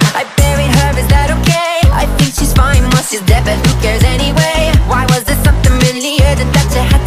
I buried her, is that okay? I think she's fine, well she's dead, but who cares anyway? Why was there something really urgent that you had